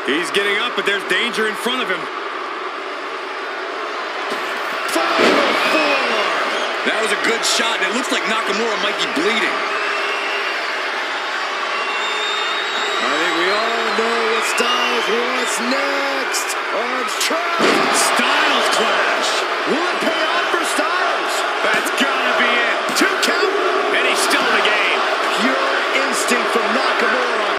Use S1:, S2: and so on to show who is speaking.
S1: He's getting up, but there's danger in front of him.
S2: That was a good shot, and it looks like Nakamura might be bleeding.
S3: I think we all know what Styles wants next. Arms trapped.
S1: Stop.